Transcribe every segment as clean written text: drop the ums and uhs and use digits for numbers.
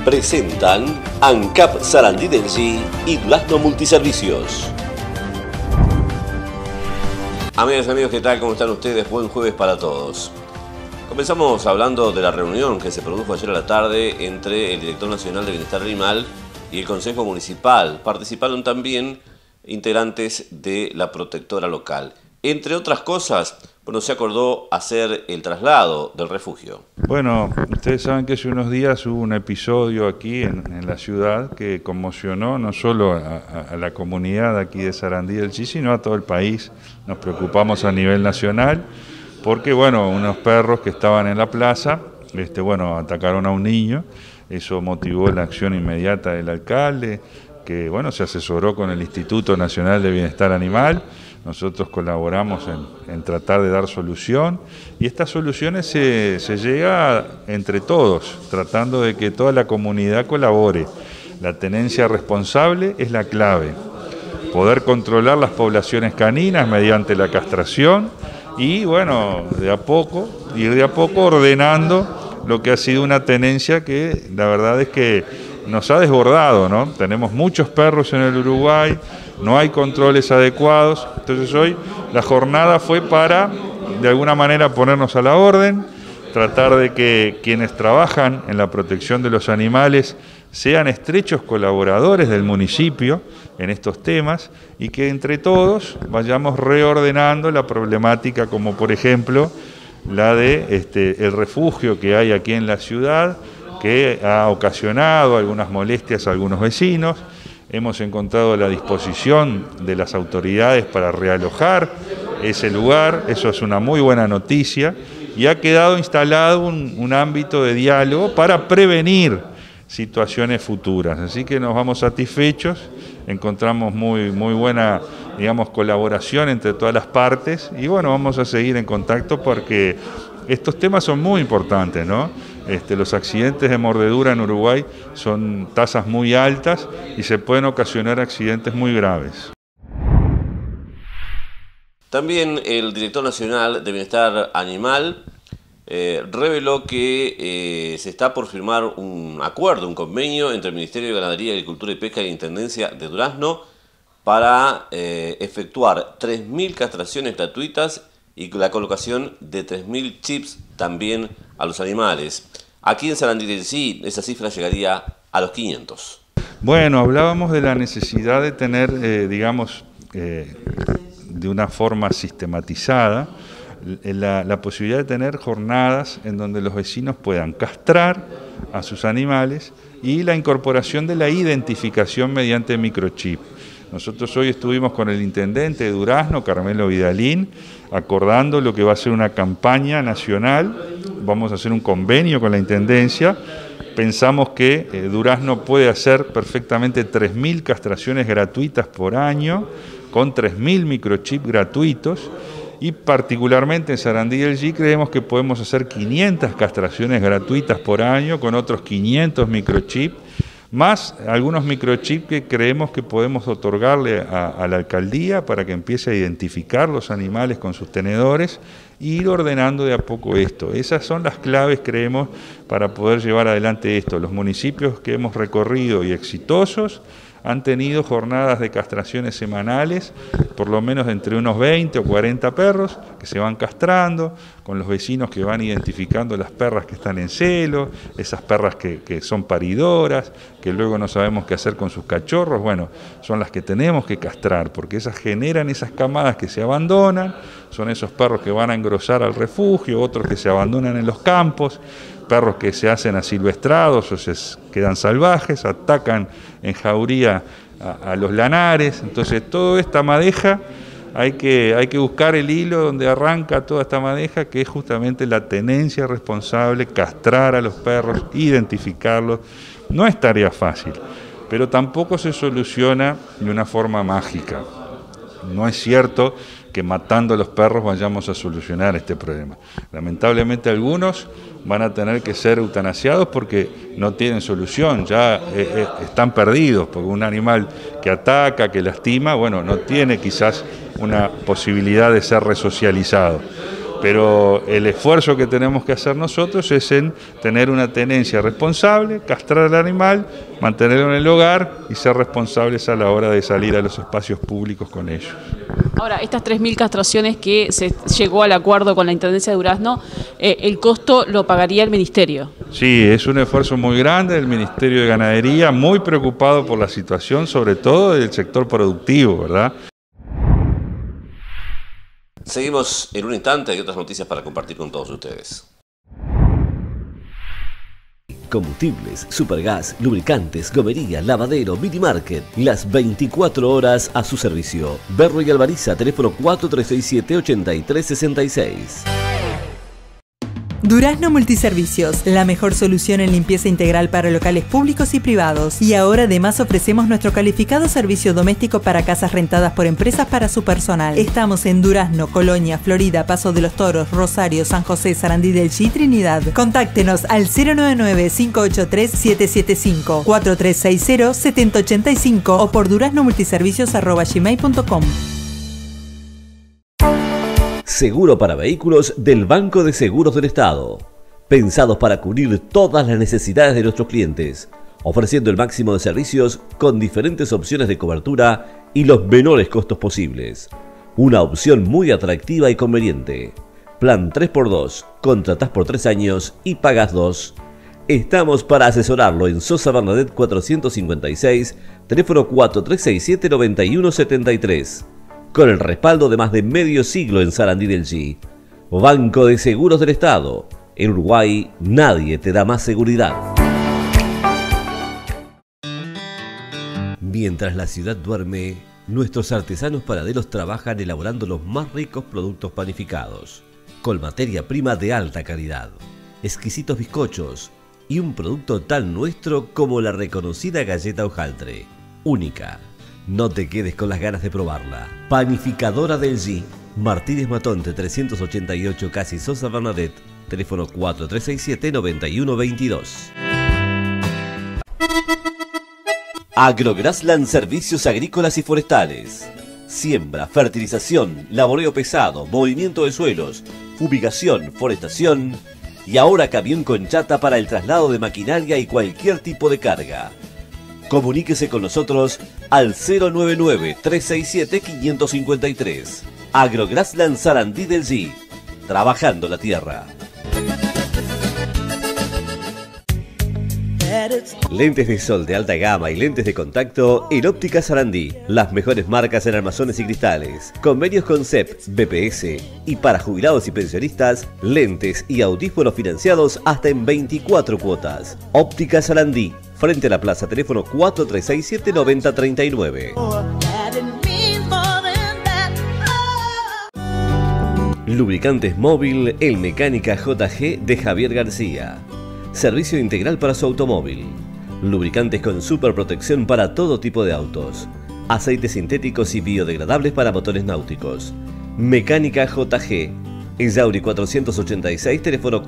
presentan ANCAP Sarandí del G y Durazno Multiservicios. Amigas y amigos, ¿qué tal? ¿Cómo están ustedes? Buen jueves para todos. Comenzamos hablando de la reunión que se produjo ayer a la tarde entre el Director Nacional de Bienestar Animal y el Consejo Municipal. Participaron también integrantes de la protectora local. Entre otras cosas, se acordó hacer el traslado del refugio. Bueno, ustedes saben que hace unos días hubo un episodio aquí en la ciudad que conmocionó no solo a la comunidad aquí de Sarandí del Chi, sino a todo el país. Nos preocupamos a nivel nacional porque, unos perros que estaban en la plaza, atacaron a un niño. Eso motivó la acción inmediata del alcalde, que, se asesoró con el Instituto Nacional de Bienestar Animal. Nosotros colaboramos en tratar de dar solución y estas soluciones se llega entre todos, tratando de que toda la comunidad colabore. La tenencia responsable es la clave. Poder controlar las poblaciones caninas mediante la castración y, de a poco ordenando lo que ha sido una tenencia que la verdad es que nos ha desbordado, ¿no? Tenemos muchos perros en el Uruguay, no hay controles adecuados, entonces hoy la jornada fue para, de alguna manera, ponernos a la orden, tratar de que quienes trabajan en la protección de los animales sean estrechos colaboradores del municipio en estos temas y que entre todos vayamos reordenando la problemática, como por ejemplo la de el refugio que hay aquí en la ciudad, que ha ocasionado algunas molestias a algunos vecinos. Hemos encontrado la disposición de las autoridades para realojar ese lugar, eso es una muy buena noticia, y ha quedado instalado un ámbito de diálogo para prevenir situaciones futuras. Así que nos vamos satisfechos, encontramos muy buena, colaboración entre todas las partes, y vamos a seguir en contacto porque estos temas son muy importantes, ¿no? Los accidentes de mordedura en Uruguay son tasas muy altas y se pueden ocasionar accidentes muy graves. También el Director Nacional de Bienestar Animal reveló que se está por firmar un acuerdo, un convenio entre el Ministerio de Ganadería, Agricultura y Pesca y la Intendencia de Durazno para efectuar 3.000 castraciones gratuitas y la colocación de 3.000 chips también a los animales. Aquí en Sarandí del Chi esa cifra llegaría a los 500. Hablábamos de la necesidad de tener, de una forma sistematizada, la posibilidad de tener jornadas en donde los vecinos puedan castrar a sus animales y la incorporación de la identificación mediante microchip. Nosotros hoy estuvimos con el intendente de Durazno, Carmelo Vidalín, acordando lo que va a ser una campaña nacional. Vamos a hacer un convenio con la intendencia. Pensamos que Durazno puede hacer perfectamente 3.000 castraciones gratuitas por año, con 3.000 microchips gratuitos, y particularmente en Sarandí del Chi creemos que podemos hacer 500 castraciones gratuitas por año, con otros 500 microchips, más algunos microchips que creemos que podemos otorgarle a la alcaldía para que empiece a identificar los animales con sus tenedores e ir ordenando de a poco esto. Esas son las claves, creemos, para poder llevar adelante esto. Los municipios que hemos recorrido y exitosos han tenido jornadas de castraciones semanales, por lo menos entre unos 20 o 40 perros que se van castrando, con los vecinos que van identificando las perras que están en celo, esas perras que son paridoras, que luego no sabemos qué hacer con sus cachorros. Son las que tenemos que castrar, porque esas generan esas camadas que se abandonan, son esos perros que van a engrosar al refugio, otros que se abandonan en los campos, perros que se hacen asilvestrados o se quedan salvajes, atacan en jauría a los lanares. Entonces toda esta madeja hay que buscar el hilo donde arranca toda esta madeja, que es justamente la tenencia responsable, castrar a los perros, identificarlos. No es tarea fácil, pero tampoco se soluciona de una forma mágica. No es cierto que matando a los perros vayamos a solucionar este problema. Lamentablemente algunos van a tener que ser eutanasiados porque no tienen solución, ya están perdidos, porque un animal que ataca, que lastima, no tiene quizás una posibilidad de ser resocializado. pero el esfuerzo que tenemos que hacer nosotros es en tener una tenencia responsable, castrar al animal, mantenerlo en el hogar y ser responsables a la hora de salir a los espacios públicos con ellos. Ahora, estas 3.000 castraciones que se llegó al acuerdo con la Intendencia de Durazno, el costo lo pagaría el Ministerio. Sí, es un esfuerzo muy grande del Ministerio de Ganadería, muy preocupado por la situación, sobre todo del sector productivo, ¿verdad? Seguimos en un instante, hay otras noticias para compartir con todos ustedes. Combustibles, supergas, lubricantes, gomería, lavadero, mini market. Las 24 horas a su servicio. Berro y Alvariza, teléfono 4367-8366. Durazno Multiservicios, la mejor solución en limpieza integral para locales públicos y privados. Y ahora además ofrecemos nuestro calificado servicio doméstico para casas rentadas por empresas para su personal. Estamos en Durazno, Colonia, Florida, Paso de los Toros, Rosario, San José, Sarandí del Chi, Trinidad. Contáctenos al 099-583-775, 4360-7085 o por duraznomultiservicios@gmail.com. Seguro para vehículos del Banco de Seguros del Estado. Pensados para cubrir todas las necesidades de nuestros clientes, ofreciendo el máximo de servicios con diferentes opciones de cobertura y los menores costos posibles. Una opción muy atractiva y conveniente. Plan 3x2, contratás por 3 años y pagas 2. Estamos para asesorarlo en Sosa Bernadette 456, teléfono 4367-9173. Con el respaldo de más de medio siglo en Sarandí del Chi. Banco de Seguros del Estado. En Uruguay nadie te da más seguridad. Mientras la ciudad duerme, nuestros artesanos panaderos trabajan elaborando los más ricos productos panificados, con materia prima de alta calidad, exquisitos bizcochos y un producto tan nuestro como la reconocida galleta hojaldre, única. No te quedes con las ganas de probarla. Panificadora del Chi, Martínez Matonte 388, Casi Sosa Bernadette, teléfono 4367-9122. Agrograsland Servicios Agrícolas y Forestales. Siembra, fertilización, laboreo pesado, movimiento de suelos, fumigación, forestación y ahora camión con chata para el traslado de maquinaria y cualquier tipo de carga. Comuníquese con nosotros al 099-367-553. Agrograsland Sarandí del Chi. Trabajando la tierra. Lentes de sol de alta gama y lentes de contacto en Óptica Sarandí. Las mejores marcas en armazones y cristales. Convenios con CEP, BPS. Y para jubilados y pensionistas, lentes y audífonos financiados hasta en 24 cuotas. Óptica Sarandí. Frente a la plaza, teléfono 4367-9039. Lubricantes Móvil, el Mecánica JG de Javier García. Servicio integral para su automóvil. Lubricantes con super protección para todo tipo de autos. Aceites sintéticos y biodegradables para motores náuticos. Mecánica JG. En Yauri 486, teléfono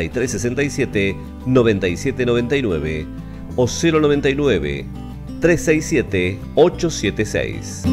4367-9799. O 099-367-876.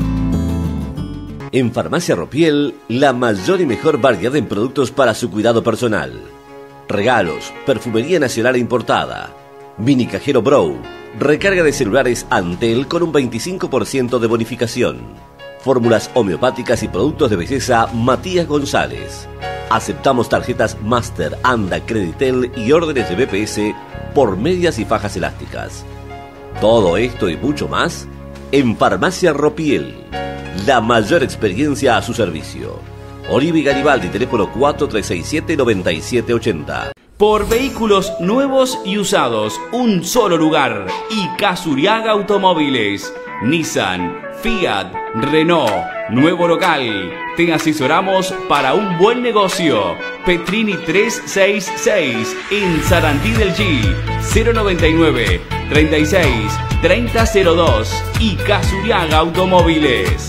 En Farmacia Ropiel, la mayor y mejor variedad en productos para su cuidado personal. Regalos, perfumería nacional e importada, mini cajero Brow, recarga de celulares Antel con un 25% de bonificación, fórmulas homeopáticas y productos de belleza Matías González. Aceptamos tarjetas Master, Anda, Creditel y órdenes de BPS por medias y fajas elásticas. Todo esto y mucho más en Farmacia Ropiel. La mayor experiencia a su servicio. Olivi Garibaldi, teléfono 4367-9780. Por vehículos nuevos y usados, un solo lugar. Icazuriaga Automóviles. Nissan, Fiat, Renault. Nuevo local. Te asesoramos para un buen negocio. Petrini 366 en Sarandí del Chi. 099 36 3002. Icazuriaga Automóviles.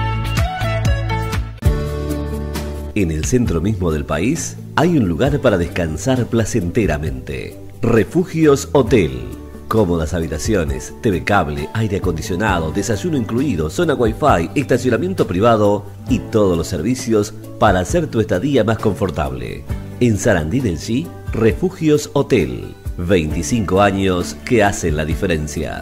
En el centro mismo del país hay un lugar para descansar placenteramente. Refugios Hotel. Cómodas habitaciones, TV cable, aire acondicionado, desayuno incluido, zona Wi-Fi, estacionamiento privado y todos los servicios para hacer tu estadía más confortable. En Sarandí del Chi, Refugios Hotel. 25 años que hacen la diferencia.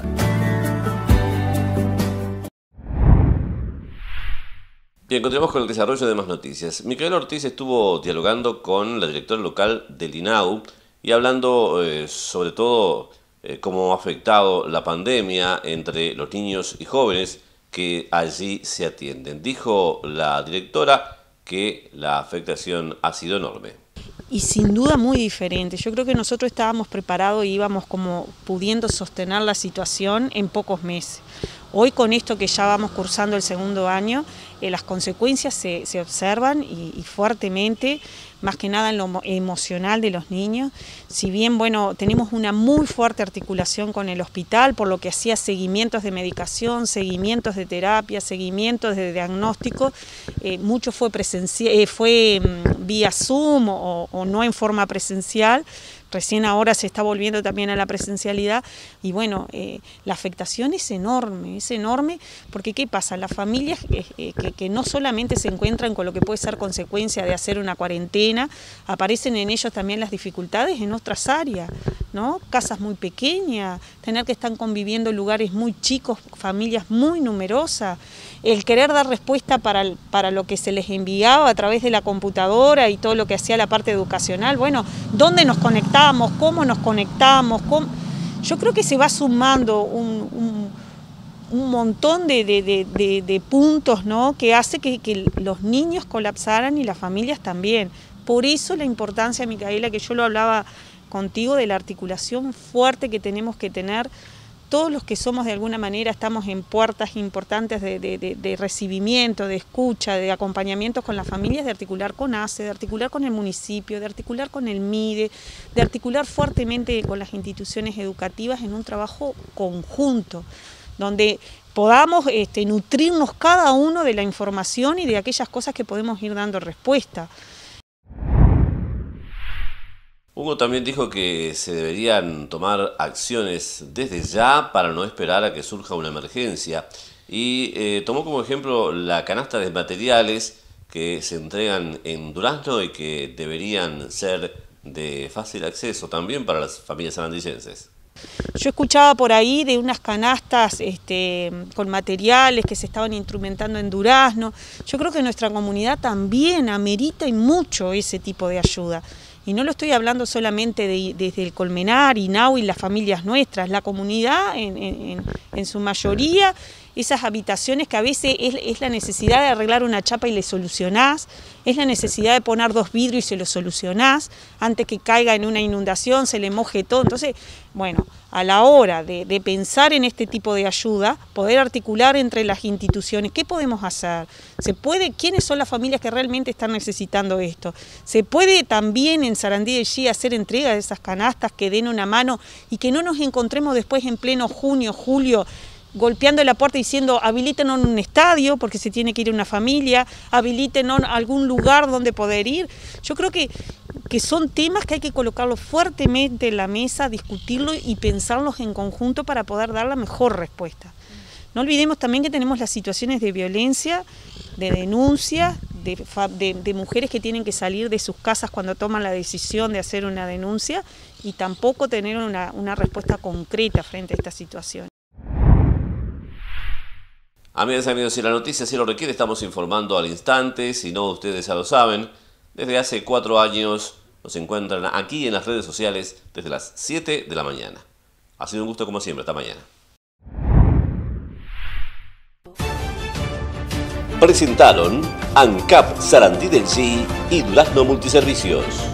Bien, continuamos con el desarrollo de más noticias. Micaela Ortiz estuvo dialogando con la directora local del INAU y hablando sobre todo cómo ha afectado la pandemia entre los niños y jóvenes que allí se atienden. Dijo la directora que la afectación ha sido enorme. Y sin duda muy diferente. Yo creo que nosotros estábamos preparados y íbamos como pudiendo sostener la situación en pocos meses. Hoy con esto que ya vamos cursando el segundo año, las consecuencias se observan y fuertemente, más que nada en lo emocional de los niños. Si bien, bueno, tenemos una muy fuerte articulación con el hospital, por lo que hacía seguimientos de medicación, seguimientos de terapia, seguimientos de diagnóstico, mucho fue vía Zoom o no en forma presencial. Recién ahora se está volviendo también a la presencialidad y bueno, la afectación es enorme porque ¿qué pasa? Las familias que no solamente se encuentran con lo que puede ser consecuencia de hacer una cuarentena, aparecen en ellos también las dificultades en otras áreas, ¿no? Casas muy pequeñas, tener que estar conviviendo en lugares muy chicos, familias muy numerosas, el querer dar respuesta para lo que se les enviaba a través de la computadora y todo lo que hacía la parte educacional. Bueno, ¿dónde nos conectamos? ¿Cómo nos conectamos? Yo creo que se va sumando un montón de puntos, ¿no? Que hace que los niños colapsaran y las familias también. Por eso la importancia, Micaela, que yo lo hablaba contigo, de la articulación fuerte que tenemos que tener. Todos los que somos de alguna manera estamos en puertas importantes de recibimiento, de escucha, de acompañamiento con las familias, de articular con ACE, de articular con el municipio, de articular con el MIDE, de articular fuertemente con las instituciones educativas en un trabajo conjunto, donde podamos nutrirnos cada uno de la información y de aquellas cosas que podemos ir dando respuesta. Hugo también dijo que se deberían tomar acciones desde ya para no esperar a que surja una emergencia y tomó como ejemplo la canasta de materiales que se entregan en Durazno y que deberían ser de fácil acceso también para las familias sarandillenses. Yo escuchaba por ahí de unas canastas con materiales que se estaban instrumentando en Durazno. Yo creo que nuestra comunidad también amerita y mucho ese tipo de ayuda. Y no lo estoy hablando solamente desde el Colmenar, INAU y las familias nuestras, la comunidad en su mayoría, esas habitaciones que a veces es la necesidad de arreglar una chapa y le solucionás, es la necesidad de poner 2 vidrios y se lo solucionás, antes que caiga en una inundación, se le moje todo. Entonces, bueno, a la hora de pensar en este tipo de ayuda, poder articular entre las instituciones, ¿qué podemos hacer? ¿Se puede? ¿Quiénes son las familias que realmente están necesitando esto? ¿Se puede también en Sarandí del Chi hacer entrega de esas canastas que den una mano y que no nos encontremos después en pleno junio, julio, golpeando la puerta diciendo habilitenos un estadio porque se tiene que ir una familia, habilitenos algún lugar donde poder ir? Yo creo que son temas que hay que colocarlos fuertemente en la mesa, discutirlos y pensarlos en conjunto para poder dar la mejor respuesta. No olvidemos también que tenemos las situaciones de violencia, de denuncia, de mujeres que tienen que salir de sus casas cuando toman la decisión de hacer una denuncia y tampoco tener una respuesta concreta frente a esta situación. Amigas y amigos, si la noticia así lo requiere, estamos informando al instante. Si no, ustedes ya lo saben. Desde hace 4 años nos encuentran aquí en las redes sociales desde las 7 de la mañana. Ha sido un gusto como siempre. Hasta mañana. Presentaron ANCAP Sarandí del Chi y Durazno Multiservicios.